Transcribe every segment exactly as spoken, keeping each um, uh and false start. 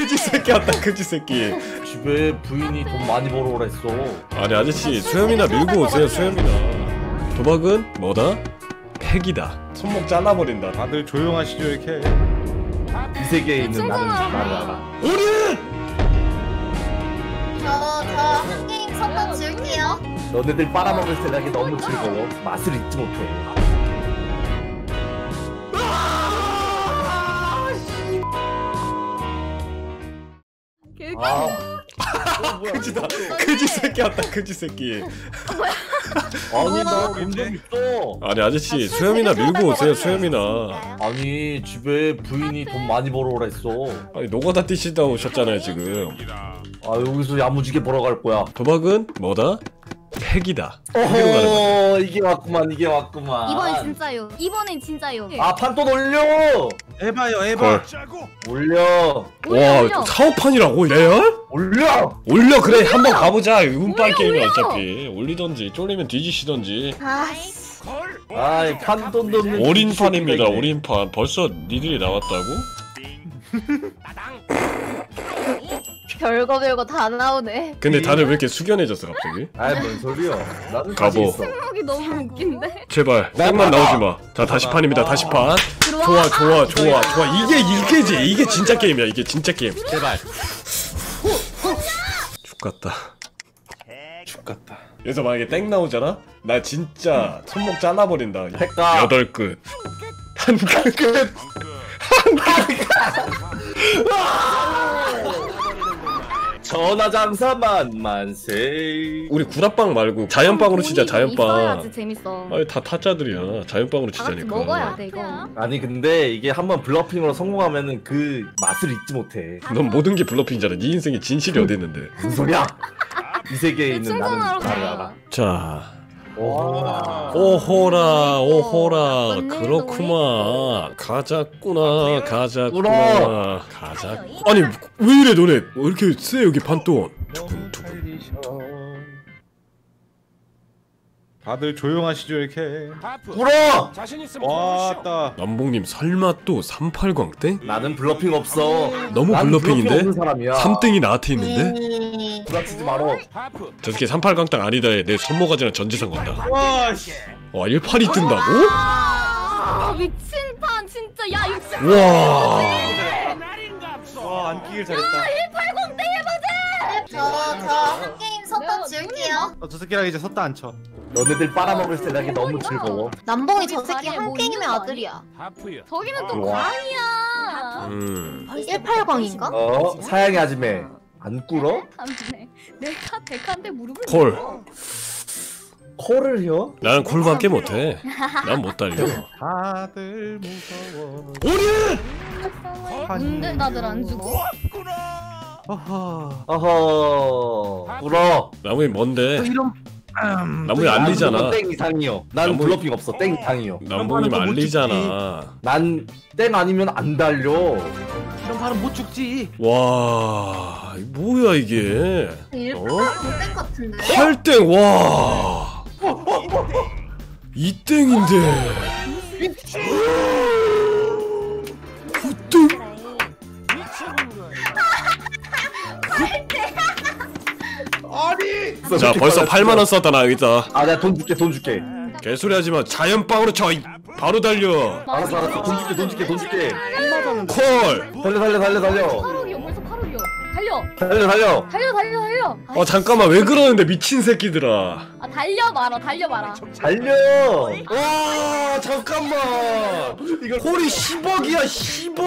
그지 새끼 왔다 그지 새끼. 집에 부인이 돈 많이 벌어오라 했어. 아니 아저씨 수염이나 밀고 오세요. 수염이나. 도박은 뭐다? 팩이다. 손목 잘라버린다. 다들 조용하시죠 이렇게. 이 세계에 있는 나는 나를 알아. 우리 저저 한 게임 선빵 지울게요. 너네들 빨아먹을 생각이 너무 즐거워. 맛을 잊지 못해. 아, 그지다. 그지 새끼 왔다 그지 새끼. 아니 나 본 적 있어. 아니 아저씨 수염이나 밀고 오세요. 수염이나. 아니 집에 부인이 돈 많이 벌어오라 했어. 아니 노가다 뛰시다 오셨잖아요 지금. 아 여기서 야무지게 벌어갈 거야. 도박은 뭐다? 팩이다. 어허 이게 왔구만 이게 왔구만. 이번엔 진짜요. 이번엔 진짜요. 아 판돈 올려. 해봐요 해봐. 올려. 와 사업판이라고 레알? 올려. 올려 그래 한번 가보자. 운빨 게임이야 어차피. 올리던지 쫄리면 뒤지시던지. 아이씨. 아이 판돈도 없는. 올인판입니다. 올인판. 벌써 니들이 나왔다고? 별거 별거 다 나오네. 근데 다들 왜 이렇게 숙연해졌어 갑자기? 아이 뭔 소리야. 나는 가보. 자신 있어. 생각이 너무 웃긴데. 제발 땡만 나오지 마. 자 다시 판입니다. 다시 판. 좋아 좋아 좋아 좋아. 이게 이게지. 이게 진짜 게임이야. 이게 진짜 게임. 제발. 죽겠다. 죽겠다. 그래서 만약에 땡 나오잖아? 나 진짜 손목 잘라버린다. 색깔. 여덟 끝. 한 끝. 전화장사만 만세. 우리 구라빵 말고 자연빵으로 치자. 자연빵. 있어야지 재밌어. 아니 다 타짜들이야. 자연빵으로 다 같이 치자니까. 먹어야 돼 이거. 아니 근데 이게 한번 블러핑으로 성공하면은 그 맛을 잊지 못해. 넌 모든 게 블러핑이잖아. 네 인생에 진실이 어디 있는데. 무슨 소리야? 이 세계에 있는 나는 충전하러 나를 가요. 알아. 자. 오. 오호라 오호라 언니도 그렇구만. 가자꾸나 가자꾸나 울어. 가자. 아니 왜 이래 너네. 왜 이렇게 세 여기 판돈. 두근두근. 다들 조용하시죠 이렇게. 울어. 왔다. 남봉님 설마 또 삼팔광 땡? 나는 블러핑 없어. 너무 난 블러핑 블러핑인데? 없는 사람이야. 삼 땡이 나한테 있는데? 부닥치지 말어. 저 새끼 삼팔광 땅 아니다 해. 내 손모가지랑 전재산 건다. 와 씨. 와 일팔이 뜬다고? 아 미친 판 진짜. 야 이거 진짜. 와. 와 안 끼길 잘했다. 일팔공 땡해보자. 저저 한 게임 선빵 지울게요. 어, 저 새끼랑 이제 섰다 안 쳐. 너네들 빨아먹을 생각이 너무 즐거워. 남봉이 저 새끼 한 게임의 아들이야. 저기는 또 와. 광이야. 음. 일팔광인가? 어? 사양이 아줌매 안 꿇어? 참네. 내가 백한테 무릎을 콜. 꿇어. 코를 혀? 나는 콜밖에 못해. 난 못 달려. 다들 무서워. 근데 나들 안 죽어. 어허. 어허. 꿇어. 나무이 뭔데? 이런. 나무이 알리잖아. 땡 이상이요. 난 나무- 블러핑 없어. 땡 이상이요. 남봉님 또 못 알리잖아. 난 땡 아니면 안 달려. 이런 발은 못 죽지. 와 뭐야 이게? 일팔광 땡 같은데. 팔 땡 와. 이 땡인데. 구 땡. 아니. 자 벌써 팔만 원 썼다 나 여기다. 아 내가 돈 줄게 돈 줄게. 개소리 하지마. 자연빵으로 쳐. 이- 바로 달려. 알았어 알았어 돈 줄게 돈 줄게 돈 줄게. 콜. 달려 달려 달려 달려. 팔억이요. 벌써 팔억이요. 달려. 달려 달려. 달려 달려 달려. 아, 어 잠깐만 왜 그러는데 미친 새끼들아. 아 달려 말아. 달려 말아. 달려. 와 잠깐만. 이걸 콜이 십억이야 십억.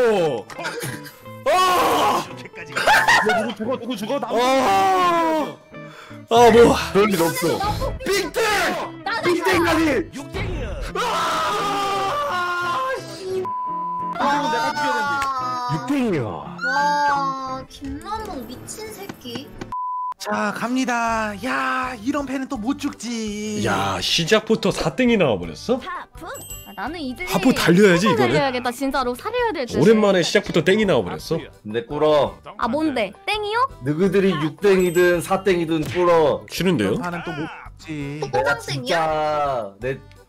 아. 누구 죽어 누구 죽어 나. 아. 아 뭐. 그럴 일 없어. 빅땡. 땡땡이라니. 아 내가 죽여야 아, 땡이야. 와 김남봉 미친 새끼. 자 갑니다. 야 이런 패는 또 못 죽지. 야 시작부터 사 땡이 나와버렸어? 하프? 아, 나는 이제 하프 달려야지, 하프 이거는. 달려야겠다. 진짜로 살해야 될 듯. 오랜만에 시작부터 땡이 나와버렸어? 근데 꿇어. 아 뭔데? 땡이요? 너희들이 육 땡이든 사 땡이든 꿇어. 싫은데요? 이런 판은 또 못 죽지. 내가 호강땡이야? 진짜 내